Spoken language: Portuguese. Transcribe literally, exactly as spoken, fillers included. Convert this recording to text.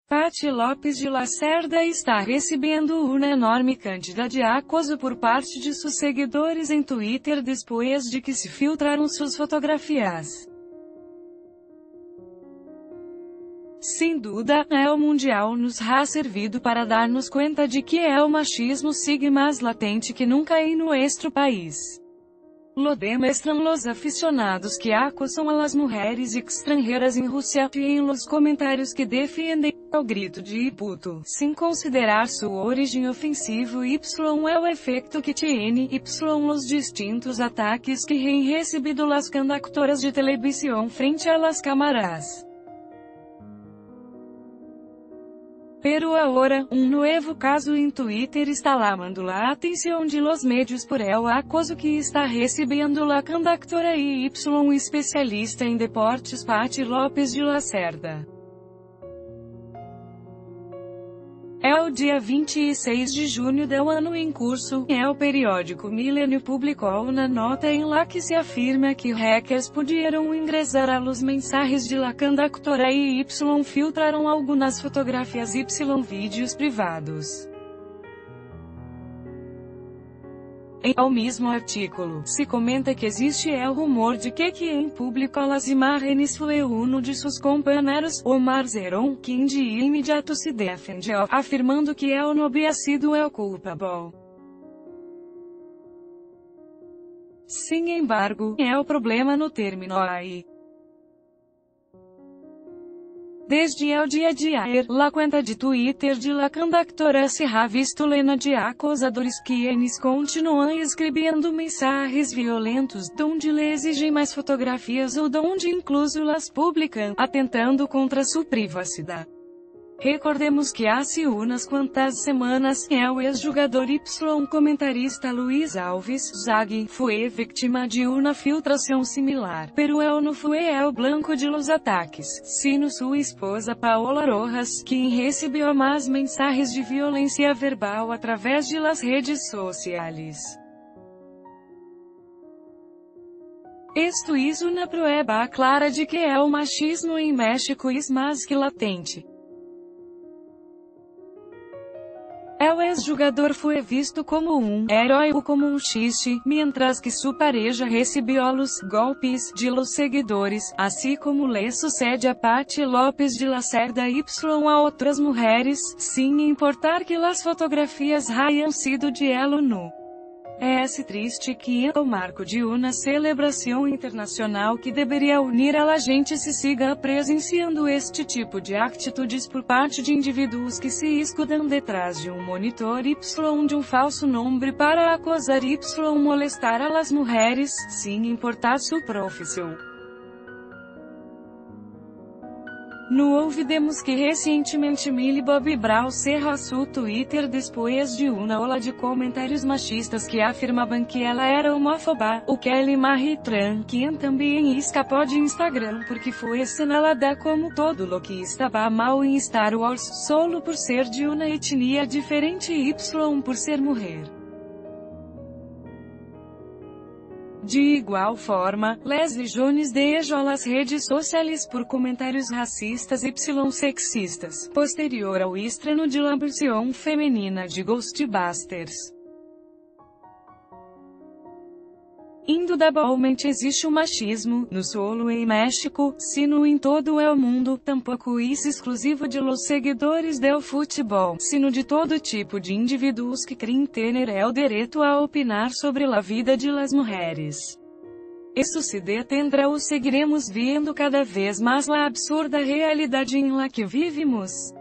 Patty Lopes de Lacerda está recebendo uma enorme quantidade de acoso por parte de seus seguidores em Twitter depois de que se filtraram suas fotografias. Sem dúvida, é o Mundial nos ha servido para dar-nos conta de que é o machismo sigue mais latente que nunca em nuestro país. Lo demuestran los aficionados que acosam a las mujeres extranjeras em Rússia, e em los comentários que defendem ao grito de puto, sem considerar sua origem ofensiva. Y é o efeito que tiene y los distintos ataques que han recebido las conductoras de televisión frente a las cámaras. Pero ahora, um novo caso em Twitter está chamando a atenção de los medios por el acoso que está recebendo la conductora e Y especialista em deportes Patty Lopes de Lacerda. É o dia vinte e seis de junho do ano em curso, e o periódico Millennium publicou uma nota em la que se afirma que hackers puderam ingressar a los mensajes de la conductora e Y filtraram algumas fotografias y vídeos privados. Em ao mesmo artículo, se comenta que existe el rumor de que quem publicou las imagens foi um de seus companheiros, Omar Zeron, quem de imediato se defendeu, afirmando que el não havia sido el culpable. Sin embargo, el problema no terminou aí. Desde el dia de ayer, la conta de Twitter de la conductora se ha visto llena de acosadores que eles continuam escrevendo mensagens violentos, donde lhe exigem mais fotografias ou donde incluso las publicam, atentando contra sua privacidade. Recordemos que há umas quantas semanas, el ex-jogador y comentarista Luiz Alves, Zag, foi vítima de uma filtração similar, pero el não foi el blanco de los ataques, sino sua esposa Paola Rojas, quem recebeu mais mensagens de violência verbal através de las redes sociais. Esto es una prueba clara de que el machismo em México es mais que latente. El ex-jogador foi visto como um herói ou como um xiste, mientras que sua pareja recebeu os golpes de los seguidores, assim como lhe sucede a Patty Lopes de Lacerda y a outras mulheres, sem importar que las fotografias hayan sido de elo nu. É triste que em o marco de uma celebração internacional que deveria unir a la gente se siga presenciando este tipo de atitudes por parte de indivíduos que se escudam detrás de um monitor Y de um falso nome para acosar Y molestar a las mulheres, sem importar sua profissão. No ouvidemos que recentemente Millie Bobby Brown cerrou seu Twitter depois de uma ola de comentários machistas que afirmavam que ela era homófoba, o Kelly Marie Tran, quem também escapou de Instagram porque foi assinalada como todo lo que estava mal em Star Wars, solo por ser de uma etnia diferente Y por ser mulher. De igual forma, Leslie Jones deixou as redes sociais por comentários racistas y sexistas, posterior ao estreno de la versão feminina de Ghostbusters. Indudablemente existe o machismo, no solo em México, sino em todo o mundo, tampouco isso exclusivo de los seguidores del futebol, sino de todo tipo de indivíduos que creem ter el direito a opinar sobre a vida de las mulheres. Isso se detendrá ou seguiremos vendo cada vez mais a absurda realidade em la que vivemos.